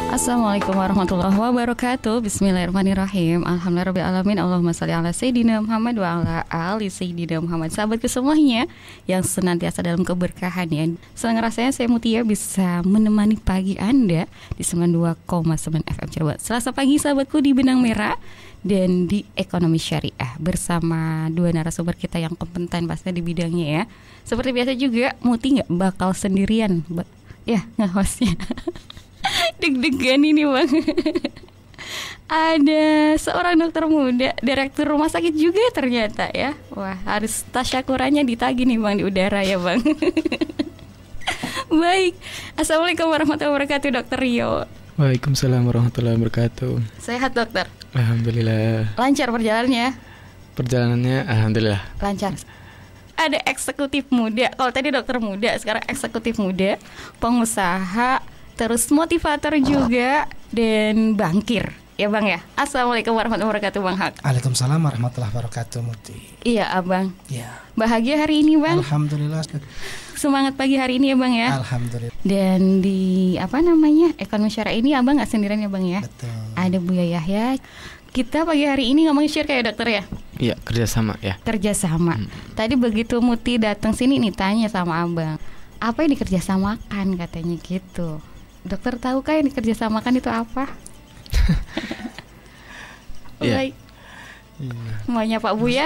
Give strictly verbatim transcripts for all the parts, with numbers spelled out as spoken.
Assalamualaikum warahmatullahi wabarakatuh. Bismillahirrahmanirrahim. Alhamdulillahirrahmanirrahim. Allahumma shalli ala Sayyidina Muhammad wa ala ali Sayyidina Muhammad. Sahabatku semuanya yang senantiasa dalam keberkahan ya. Senang rasanya saya Mutia bisa menemani pagi Anda di sembilan puluh dua koma sembilan F M Cirebon. Selasa pagi sahabatku di Benang Merah dan di Ekonomi Syariah bersama dua narasumber kita yang kompeten pastinya di bidangnya ya. Seperti biasa juga Muti nggak bakal sendirian ba- ya nge-hostnya. Deg-degan ini bang. Ada seorang dokter muda, direktur rumah sakit juga ternyata ya. Wah, harus tasyakurannya ditagih nih bang di udara ya bang. Baik, assalamualaikum warahmatullahi wabarakatuh dokter Rio. Waalaikumsalam warahmatullahi wabarakatuh. Sehat dokter? Alhamdulillah. Lancar perjalanannya? Perjalanannya alhamdulillah lancar. Ada eksekutif muda, kalau tadi dokter muda, sekarang eksekutif muda, pengusaha, terus motivator juga, dan bankir. Ya bang ya. Assalamualaikum warahmatullahi wabarakatuh bang Hak. Waalaikumsalam warahmatullahi wabarakatuh Muti. Iya abang. Ya. Bahagia hari ini bang. Alhamdulillah. Semangat pagi hari ini ya bang ya. Alhamdulillah. Dan di apa namanya Ekonomi Syariah ini abang nggak sendirian ya bang ya. Betul. Ada Buya Yahya. Kita pagi hari ini ngomongin syirka ya dokter ya. Iya, kerjasama ya. Kerjasama. Hmm. Tadi begitu Muti datang sini nih tanya sama abang, apa yang dikerjasamakan katanya gitu. Dokter tahu kan yang dikerjasamakan itu apa? Baik. Yeah. Maunya Pak Buya.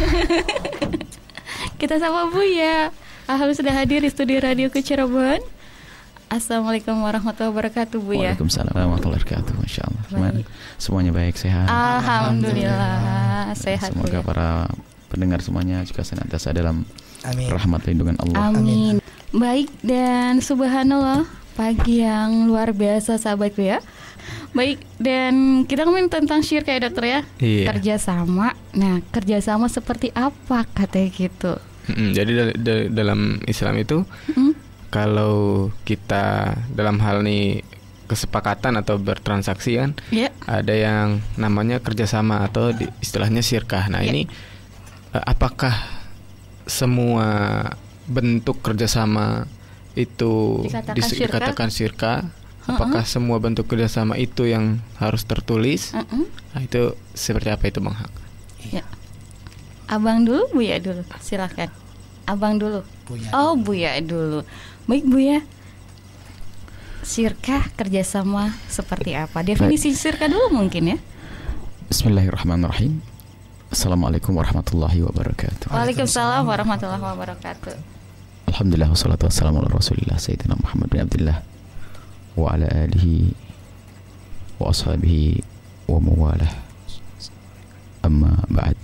Kita sama Buya. Alhamdulillah sudah hadir di studio Radio Cirebon. Assalamualaikum warahmatullahi wabarakatuh Buya. Waalaikumsalam warahmatullahi wabarakatuh. Masya Allah. Baik. Semuanya baik, sehat. Alhamdulillah sehat. Semoga Buya. Para pendengar semuanya juga senantiasa dalam Amin. Rahmat lindungan Allah. Amin. Baik, dan subhanallah pagi yang luar biasa sahabatku ya. Baik, dan kita ngomongin tentang syirka ya dokter ya. Iya. Kerjasama. Nah, kerjasama seperti apa katanya gitu. Hmm, jadi dal- dal- dalam Islam itu hmm? kalau kita dalam hal nih kesepakatan atau bertransaksi kan, yeah. ada yang namanya kerjasama atau di, istilahnya syirkah. Nah yeah. ini uh, apakah semua bentuk kerjasama itu dikatakan dis- syirka? dikatakan syirka? Apakah uh-uh. semua bentuk kerjasama itu yang harus tertulis? Uh-uh. Nah, itu seperti apa itu Bang Hak? Ya. Abang dulu, Buya dulu, silakan. Abang dulu. Buya oh, dulu. Buya dulu. Baik Buya. Syirkah kerjasama seperti apa? Definisi syirkah dulu mungkin ya. Bismillahirrahmanirrahim. Assalamualaikum warahmatullahi wabarakatuh. Waalaikumsalam warahmatullahi wabarakatuh. Alhamdulillah wassalatu wassalamu ala Rasulillah Sayyidina Muhammad bin Abdullah wa ala alihi wa ashabihi wa mawalah. Amma ba'd.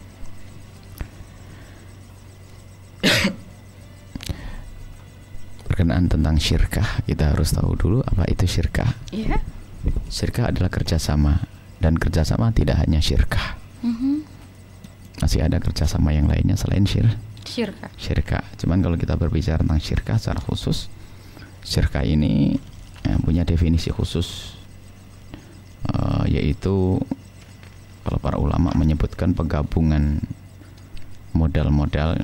Berkenaan tentang syirkah, kita harus tahu dulu apa itu syirkah. Iya. Syirkah adalah kerjasama, dan kerjasama tidak hanya syirkah. Mm-hmm. Masih ada kerjasama yang lainnya selain syir. Syirkah. Syirkah. Cuman kalau kita berbicara tentang syirkah secara khusus, syirkah ini ya, punya definisi khusus, uh, yaitu kalau para ulama menyebutkan penggabungan modal-modal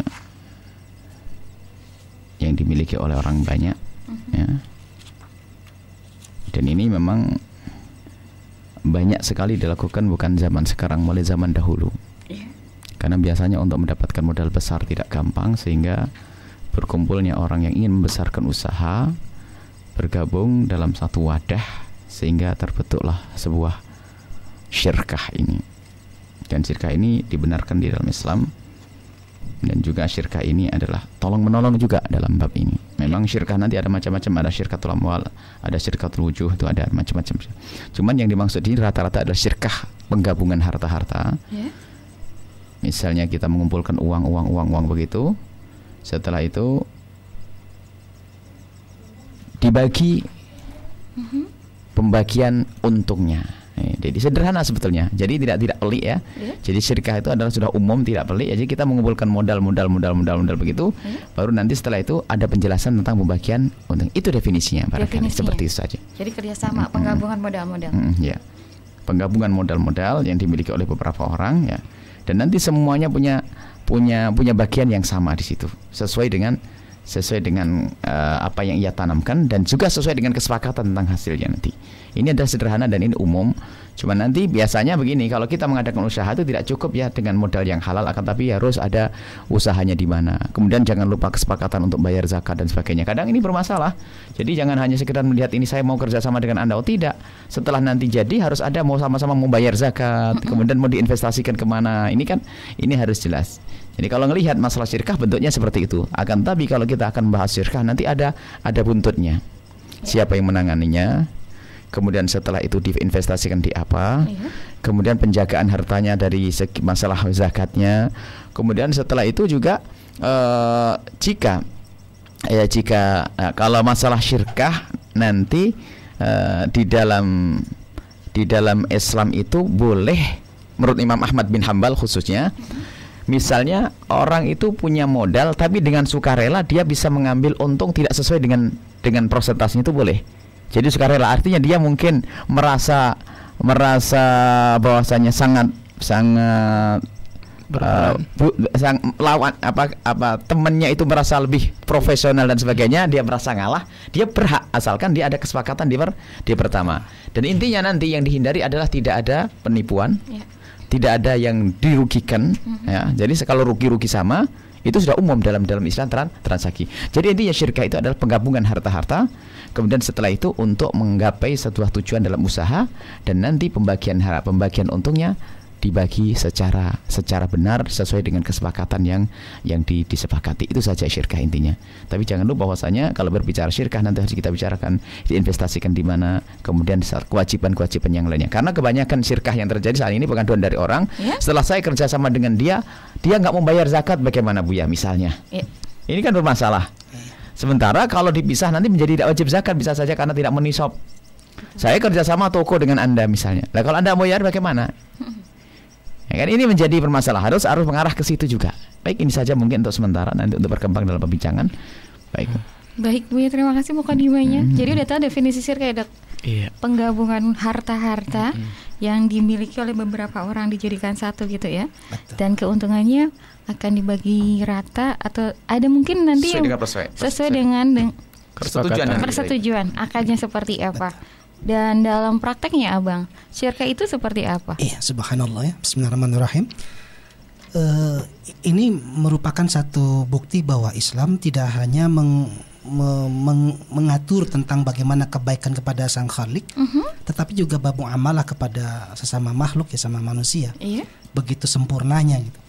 yang dimiliki oleh orang banyak, uh-huh. ya. Dan ini memang banyak sekali dilakukan bukan zaman sekarang, mulai zaman dahulu. Yeah. Karena biasanya untuk mendapatkan modal besar tidak gampang, sehingga berkumpulnya orang yang ingin membesarkan usaha bergabung dalam satu wadah, sehingga terbentuklah sebuah syirkah ini. Dan syirkah ini dibenarkan di dalam Islam. Dan juga syirkah ini adalah tolong menolong juga dalam bab ini. Memang syirkah nanti ada macam-macam, ada syirkatul amwal, ada syirkatul wujuh, itu ada macam-macam. Cuman yang dimaksud ini rata-rata adalah syirkah penggabungan harta-harta. Yeah. Misalnya kita mengumpulkan uang, uang, uang, uang begitu. Setelah itu dibagi, mm-hmm. pembagian untungnya. Jadi sederhana sebetulnya. Jadi tidak tidak pelik ya. Yeah. Jadi syirkah itu adalah sudah umum, tidak pelik. Jadi kita mengumpulkan modal, modal, modal, modal, modal begitu. Yeah. Baru nanti setelah itu ada penjelasan tentang pembagian untung. Itu definisinya barangkali seperti itu saja. Jadi kerjasama, mm-hmm. penggabungan modal-modal. Mm-hmm, ya. Penggabungan modal-modal yang dimiliki oleh beberapa orang ya. Dan nanti semuanya punya punya punya bagian yang sama di situ sesuai dengan sesuai dengan uh, apa yang ia tanamkan dan juga sesuai dengan kesepakatan tentang hasilnya nanti. Ini adalah sederhana dan ini umum. Cuma nanti biasanya begini, kalau kita mengadakan usaha itu tidak cukup ya dengan modal yang halal, akan tapi harus ada usahanya di mana. Kemudian jangan lupa kesepakatan untuk bayar zakat dan sebagainya. Kadang ini bermasalah. Jadi jangan hanya sekedar melihat ini saya mau kerjasama dengan Anda. Oh tidak. Setelah nanti jadi harus ada mau sama-sama mau bayar zakat, kemudian mau diinvestasikan kemana. Ini kan ini harus jelas. Jadi kalau melihat masalah syirkah bentuknya seperti itu. Akan tapi kalau kita akan membahas syirkah nanti ada ada buntutnya. Siapa yang menanganinya? Kemudian setelah itu diinvestasikan di apa? Kemudian penjagaan hartanya dari segi masalah zakatnya. Kemudian setelah itu juga uh, jika ya jika uh, kalau masalah syirkah nanti uh, di dalam di dalam Islam itu boleh menurut Imam Ahmad bin Hambal khususnya. Misalnya orang itu punya modal tapi dengan sukarela dia bisa mengambil untung tidak sesuai dengan dengan persentasenya itu boleh. Jadi sukarela artinya dia mungkin merasa merasa bahwasanya sangat sangat uh, bu, sang, lawan apa apa temannya itu merasa lebih profesional dan sebagainya, dia merasa ngalah, dia berhak asalkan dia ada kesepakatan di per, di pertama. Dan intinya nanti yang dihindari adalah tidak ada penipuan. Ya. Tidak ada yang dirugikan, mm-hmm. ya. Jadi kalau rugi-rugi sama itu sudah umum dalam dalam Islam trans, transaksi. Jadi intinya syirkah itu adalah penggabungan harta-harta. Kemudian setelah itu untuk menggapai sebuah tujuan dalam usaha dan nanti pembagian harap pembagian untungnya dibagi secara secara benar sesuai dengan kesepakatan yang yang di, disepakati. Itu saja syirkah intinya. Tapi jangan lupa bahwasanya kalau berbicara syirkah nanti harus kita bicarakan diinvestasikan di mana, kemudian kewajiban-kewajiban yang lainnya. Karena kebanyakan syirkah yang terjadi saat ini pengaduan dari orang, ya? Setelah saya kerjasama dengan dia, dia nggak membayar zakat, bagaimana Buya misalnya? Ya. Ini kan bermasalah. Sementara kalau dipisah nanti menjadi tidak wajib zakat bisa saja karena tidak menisab. Saya kerjasama toko dengan Anda misalnya. Lah kalau Anda mau bayar bagaimana? Ya kan ini menjadi permasalahan, harus harus mengarah ke situ juga. Baik, ini saja mungkin untuk sementara, nanti untuk berkembang dalam pembincangan. Baik. Baik Bu, ya, terima kasih mukadimahnya. Hmm. Jadi udah tahu definisi syirkah ya, Dok? Iya. Penggabungan harta-harta hmm. yang dimiliki oleh beberapa orang dijadikan satu gitu ya. Betul. Dan keuntungannya akan dibagi rata atau ada mungkin nanti sesuai yang dengan sesuai, sesuai dengan deng- persetujuan, persetujuan akadnya seperti apa. Betul. Dan dalam prakteknya Abang, syirkah itu seperti apa? Iya, subhanallah ya. Bismillahirrahmanirrahim. Uh, ini merupakan satu bukti bahwa Islam tidak hanya meng, me, meng, mengatur tentang bagaimana kebaikan kepada Sang Khalik, uh-huh. tetapi juga bab muamalah kepada sesama makhluk ya, sama manusia. Iya. Begitu sempurnanya gitu.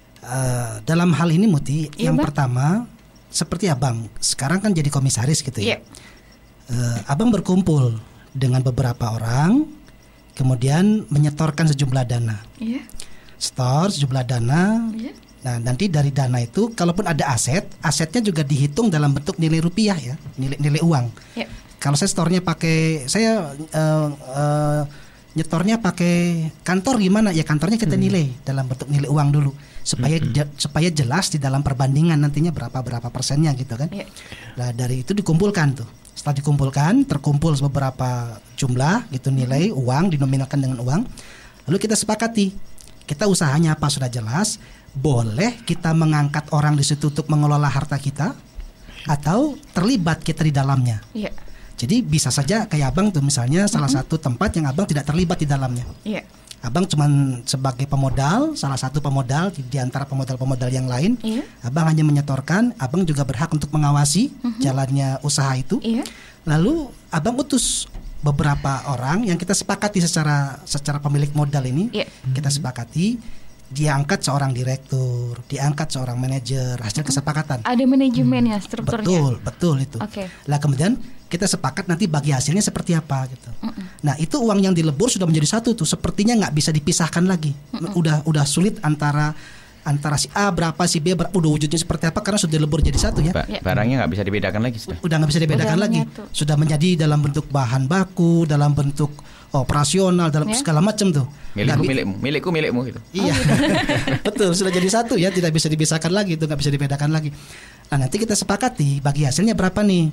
Uh, dalam hal ini Muti, iya, yang bang? Pertama seperti Abang sekarang kan jadi komisaris gitu ya. Iya. Uh, abang berkumpul dengan beberapa orang, kemudian menyetorkan sejumlah dana, yeah. store sejumlah dana. Yeah. Nah nanti dari dana itu, kalaupun ada aset, asetnya juga dihitung dalam bentuk nilai rupiah ya, nilai nilai uang. Yeah. Kalau saya store-nya pakai, saya uh, uh, nyetornya pakai kantor gimana? Ya kantornya kita nilai hmm. dalam bentuk nilai uang dulu, supaya hmm. je, supaya jelas di dalam perbandingan nantinya berapa berapa persennya gitu kan. Yeah. Nah dari itu dikumpulkan tuh. Setelah dikumpulkan, terkumpul beberapa jumlah gitu nilai uang, dinominalkan dengan uang. Lalu kita sepakati, kita usahanya apa sudah jelas, boleh kita mengangkat orang di situ untuk mengelola harta kita, atau terlibat kita di dalamnya. Iya. Jadi bisa saja kayak Abang tuh misalnya salah mm-hmm. satu tempat yang Abang tidak terlibat di dalamnya. Iya. Abang cuma sebagai pemodal, salah satu pemodal di, di antara pemodal-pemodal yang lain. Iya. Abang hanya menyetorkan, Abang juga berhak untuk mengawasi uh-huh. jalannya usaha itu. Iya. Lalu Abang utus beberapa orang yang kita sepakati secara secara pemilik modal ini. Iya. Kita sepakati, diangkat seorang direktur, diangkat seorang manajer, hasil uh-huh. kesepakatan. Ada manajemen ya, strukturnya. Betul, betul itu. Oke. Okay. Lah kemudian kita sepakat nanti bagi hasilnya seperti apa gitu. Mm-mm. Nah itu uang yang dilebur sudah menjadi satu tuh, sepertinya nggak bisa dipisahkan lagi. Mm-mm. Udah udah sulit antara antara si A berapa si B berapa, udah wujudnya seperti apa karena sudah dilebur jadi satu ya. Ba- barangnya nggak bisa dibedakan lagi sudah. Udah nggak bisa dibedakan udah lagi. Menyatu. Sudah menjadi dalam bentuk bahan baku, dalam bentuk operasional, dalam yeah. segala macam tuh. Milikku milikmu, milikku milikmu gitu. Iya. Betul, sudah jadi satu ya, tidak bisa dipisahkan lagi, itu nggak bisa dibedakan lagi. Nah nanti kita sepakati bagi hasilnya berapa nih.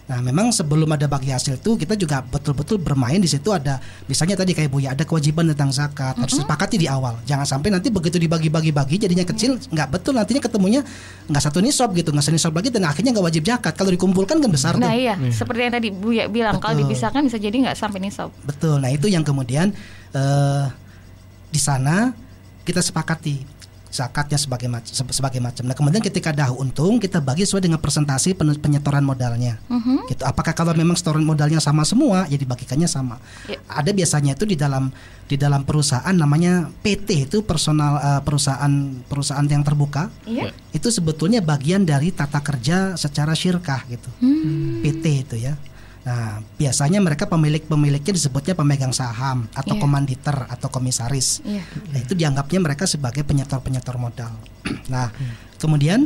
Nah, memang sebelum ada bagi hasil itu kita juga betul-betul bermain di situ. Ada misalnya tadi kayak Buya, ada kewajiban tentang zakat, mm-hmm. harus disepakati di awal. Jangan sampai nanti begitu dibagi-bagi-bagi jadinya kecil, nggak betul, nantinya ketemunya nggak satu nisab gitu, nggak satu nisab lagi dan akhirnya nggak wajib zakat. Kalau dikumpulkan kan besar nah, tuh. Nah iya, hmm. seperti yang tadi Buya bilang, betul. Kalau dipisahkan bisa jadi nggak sampai nisab. Betul. Nah itu yang kemudian uh, di sana kita sepakati zakatnya sebagai macam sebagai macam. Nah kemudian ketika ada untung kita bagi sesuai dengan persentase penyetoran modalnya. Uh-huh. Gitu. Apakah kalau memang setoran modalnya sama semua, ya dibagikannya sama. Yeah. Ada biasanya itu di dalam di dalam perusahaan namanya P T, itu personal uh, perusahaan perusahaan yang terbuka. Yeah. Itu sebetulnya bagian dari tata kerja secara syirkah gitu. Hmm. P T itu ya. Nah, biasanya mereka pemilik-pemiliknya disebutnya pemegang saham atau yeah. komanditer atau komisaris. Yeah. Nah, itu dianggapnya mereka sebagai penyetor-penyetor modal. Nah, hmm. kemudian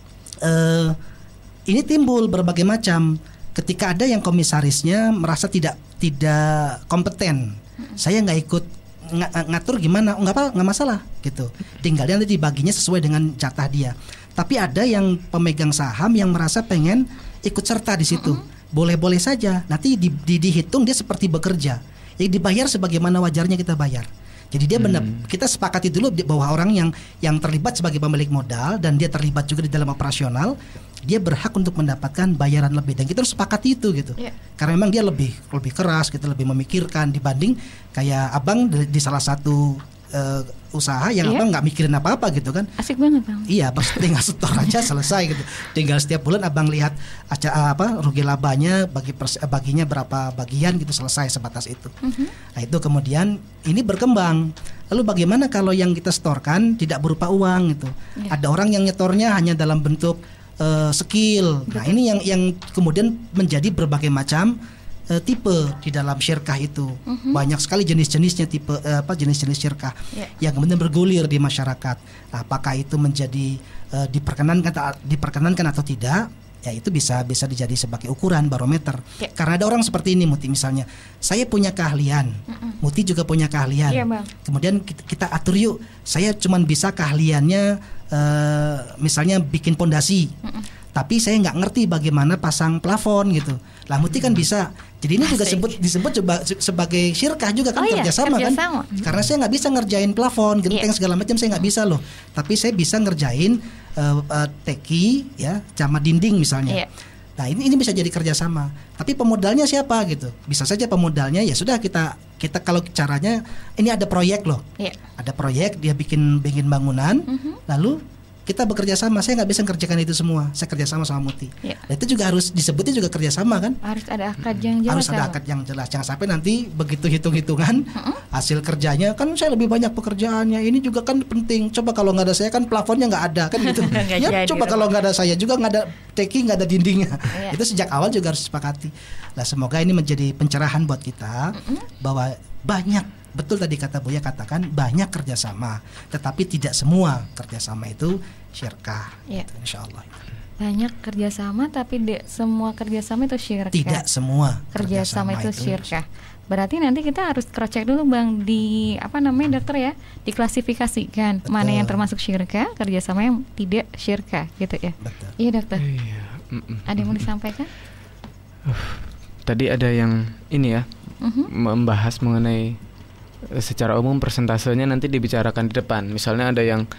uh, ini timbul berbagai macam. Ketika ada yang komisarisnya merasa tidak tidak kompeten, hmm. saya nggak ikut ng- ngatur gimana, nggak apa, nggak masalah gitu. Tinggal nanti dibaginya sesuai dengan jatah dia. Tapi ada yang pemegang saham yang merasa pengen ikut serta di situ. Hmm. Boleh-boleh saja, nanti di, di, dihitung dia seperti bekerja, yang dibayar sebagaimana wajarnya kita bayar. Jadi dia benar, hmm. kita sepakati dulu bahwa orang yang yang terlibat sebagai pemilik modal dan dia terlibat juga di dalam operasional, dia berhak untuk mendapatkan bayaran lebih dan kita harus sepakati itu gitu. Yeah. Karena memang dia lebih lebih keras, kita lebih memikirkan dibanding kayak abang di, di salah satu uh, usaha yang yeah. abang nggak mikirin apa-apa gitu kan. Asik banget bang. Iya, abang tinggal setor aja selesai gitu. Tinggal setiap bulan abang lihat aca, apa rugi labanya, bagi pers, baginya berapa bagian gitu, selesai sebatas itu. Mm-hmm. Nah itu kemudian ini berkembang. Lalu bagaimana kalau yang kita setorkan tidak berupa uang gitu? Yeah. Ada orang yang nyetornya hanya dalam bentuk uh, skill. Betul. Nah ini yang yang kemudian menjadi berbagai macam Uh, tipe di dalam syirkah itu. Uh-huh. Banyak sekali jenis-jenisnya, tipe uh, apa jenis-jenis syirkah yeah. yang kemudian bergulir di masyarakat. Nah, apakah itu menjadi uh, diperkenankan diperkenankan atau tidak? Ya itu bisa bisa dijadi sebagai ukuran barometer. Yeah. Karena ada orang seperti ini, Muti misalnya. Saya punya keahlian, uh-uh. Muti juga punya keahlian. Yeah, Bang. Kemudian kita, kita atur yuk. Saya cuman bisa keahliannya uh, misalnya bikin pondasi. Uh-uh. Tapi saya nggak ngerti bagaimana pasang plafon gitu. Lah Muti kan bisa. Jadi ini juga disebut disebut coba sebagai syirkah juga kan, oh kerjasama iya, kerjasama kan. Karena saya nggak bisa ngerjain plafon, genteng yeah. segala macam saya nggak bisa loh. Tapi saya bisa ngerjain uh, uh, teki ya, sama dinding misalnya. Yeah. Nah ini ini bisa jadi kerjasama. Tapi pemodalnya siapa gitu? Bisa saja pemodalnya ya sudah kita kita kalau caranya ini ada proyek loh. Yeah. Ada proyek dia bikin bikin bangunan, mm-hmm. lalu kita bekerja sama. Saya nggak bisa kerjakan itu semua. Saya kerja sama sama Muti. Ya. Dan itu juga harus disebutnya juga kerjasama kan? Harus ada akad yang jelas. Harus ada akad yang jelas. Jangan sampai nanti begitu hitung-hitungan uh-uh. hasil kerjanya kan saya lebih banyak pekerjaannya. Ini juga kan penting. Coba kalau nggak ada saya kan plafonnya nggak ada kan gitu. Ya coba kalau nggak ada saya juga nggak ada teki, nggak ada dindingnya. Ya. Itu sejak awal juga harus disepakati. Nah semoga ini menjadi pencerahan buat kita uh-uh. bahwa banyak. Betul tadi kata Buya katakan banyak kerjasama, tetapi tidak semua kerjasama itu syirkah. Ya. Gitu, insya Allah. Banyak kerjasama, tapi de- semua kerjasama itu syirkah. Tidak semua kerjasama, kerjasama itu, itu syirkah. Berarti nanti kita harus cross check dulu bang di apa namanya dokter ya, diklasifikasikan betul. Mana yang termasuk syirkah, kerjasama yang tidak syirkah gitu ya. Betul. Iya dokter. Iya. Ada yang mau disampaikan? Uh, tadi ada yang ini ya uh-huh. membahas mengenai secara umum persentasenya nanti dibicarakan di depan. Misalnya ada yang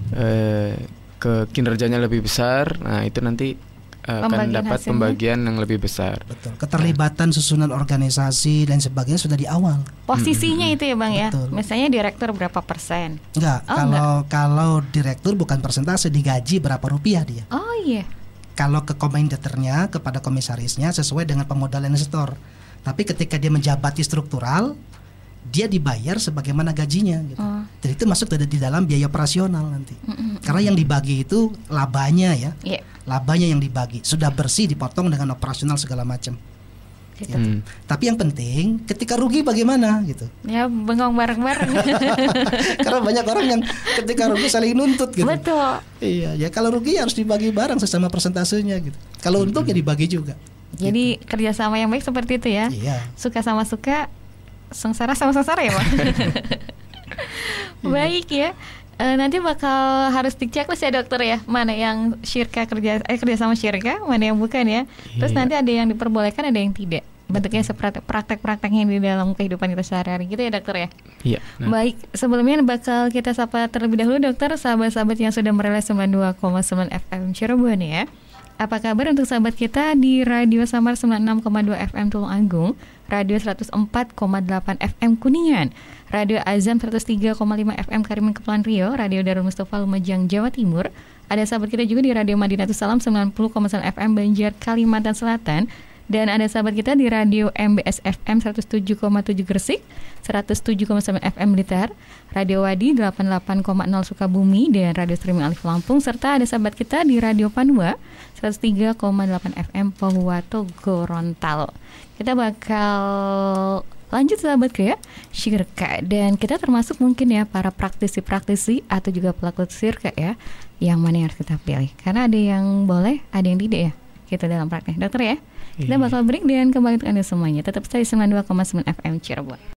eh, ke kinerjanya lebih besar, nah itu nanti eh, akan dapat hasilnya. Pembagian yang lebih besar. Betul. Keterlibatan susunan organisasi dan sebagainya sudah di awal. Posisinya hmm. itu ya bang ya. Betul. Misalnya direktur berapa persen? Enggak. Oh, kalau enggak. Kalau direktur bukan persentase, digaji berapa rupiah dia. Oh iya. Kalau ke komanditernya kepada komisarisnya sesuai dengan pemodalan setor. Tapi ketika dia menjabati struktural, dia dibayar sebagaimana gajinya gitu. Oh. Dan itu masuk di dalam biaya operasional nanti. Mm-mm. Karena yang dibagi itu labanya ya. Yeah. Labanya yang dibagi. Sudah bersih dipotong dengan operasional segala macam. Gitu. Hmm. Tapi yang penting ketika rugi bagaimana gitu. Ya bengong bareng-bareng. Karena banyak orang yang ketika rugi saling nuntut gitu. Betul. Iya, ya kalau rugi harus dibagi bareng sesama persentasenya gitu. Kalau untung hmm. ya dibagi juga. Jadi gitu. Kerjasama yang baik seperti itu ya. Iya. Suka sama suka, sengsara sama sengsara ya Pak. Baik ya. uh, nanti bakal harus dicek ya dokter ya, mana yang syirka kerja eh kerja sama syirka, mana yang bukan ya. Terus iya. nanti ada yang diperbolehkan, ada yang tidak. Bentuknya seperti praktek-prakteknya di dalam kehidupan kita sehari-hari gitu ya dokter ya. Iya. Nah. Baik, sebelumnya bakal kita sapa terlebih dahulu dokter, sahabat-sahabat yang sudah merelay sembilan puluh dua koma sembilan F M Cirebon ya. Apa kabar untuk sahabat kita di Radio Samar sembilan puluh enam koma dua F M Tulungagung, Radio seratus empat koma delapan F M Kuningan, Radio Azam seratus tiga koma lima F M Karimun Kepulauan Riau, Radio Darul Mustafa Lumajang Jawa Timur. Ada sahabat kita juga di Radio Madinatus Salam sembilan puluh koma sembilan F M Banjar Kalimantan Selatan. Dan ada sahabat kita di Radio M B S F M seratus tujuh koma tujuh Gresik, seratus tujuh koma sembilan F M Blitar, Radio Wadi delapan puluh delapan koma nol Sukabumi, dan Radio Streaming Alif Lampung. Serta ada sahabat kita di Radio Panua seratus tiga koma delapan F M Pohuwato Gorontalo. Kita bakal lanjut sahabat ya, syirka. Dan kita termasuk mungkin ya para praktisi-praktisi atau juga pelaku syirka ya, yang mana yang harus kita pilih. Karena ada yang boleh, ada yang tidak ya, kita dalam praktek dokter ya. Kita bakal break dan kembali untuk Anda semuanya. Tetap stay sembilan puluh dua koma sembilan F M Cirebon.